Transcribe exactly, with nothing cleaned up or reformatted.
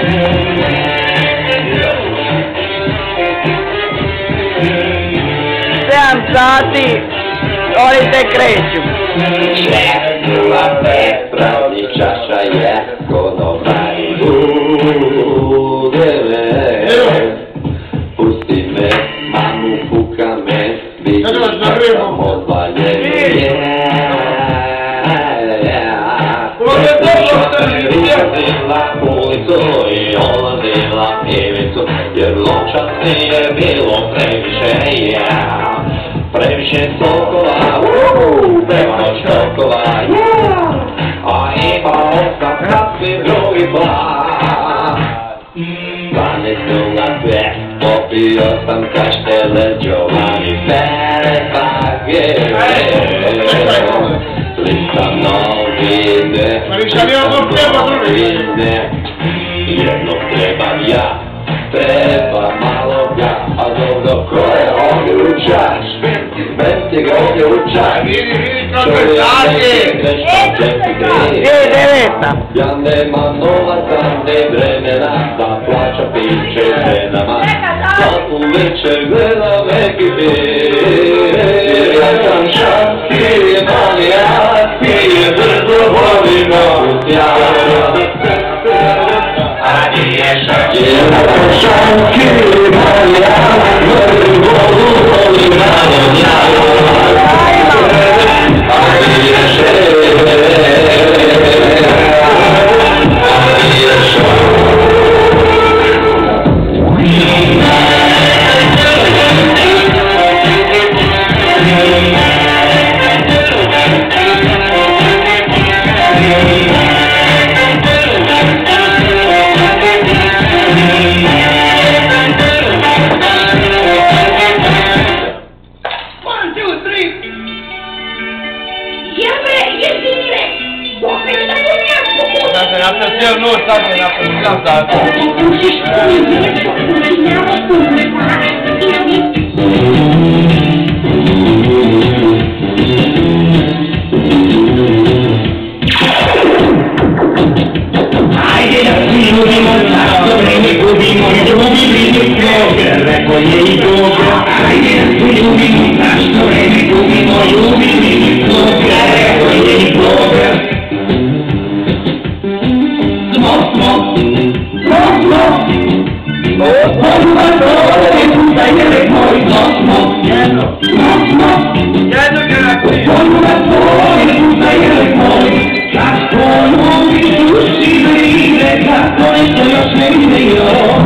Sean stati, oni te kreću. Čekula Petra, ni čaša je konobaj. Pusti me, mamu puka me, vidiš da sam odvaljen. Ulazila ulicu i olazila pivicu, jer lončas nije bilo previše, previše sokova, prema štokova, a imao sam krasni drugi plan. Zanesula sve, popio sam kaštele, Giovanni Pere Bagere, lista novine, novine, jednog trebam ja, treba malo ga, a dobro ko je ovdje učaš, smeti ga ovdje učaš, čovjek neki nešto čepi grije, ja nemam novaca, ne vremena, da plaća piće ženama, svaku večer gledam neki film, ja sam šanski manijak, pije brzo volino, ja ja sam šanski manijak, brzo volino, ja Nu state na prezentație. Haide să iubim o țară, vrei ne iubim, o iubim din drogă, recolie i drogă. Haide să iubim o țară, vrei ne iubim, o iubim din drogă, recolie i drogă. Smoke, smoke, smoke, smoke. Consumatore di puta e le poi no smoke, smoke, smoke. Consumatore di puta e le poi. Ciascuno di tutti si vede, cazzo ne sto io, se mi io.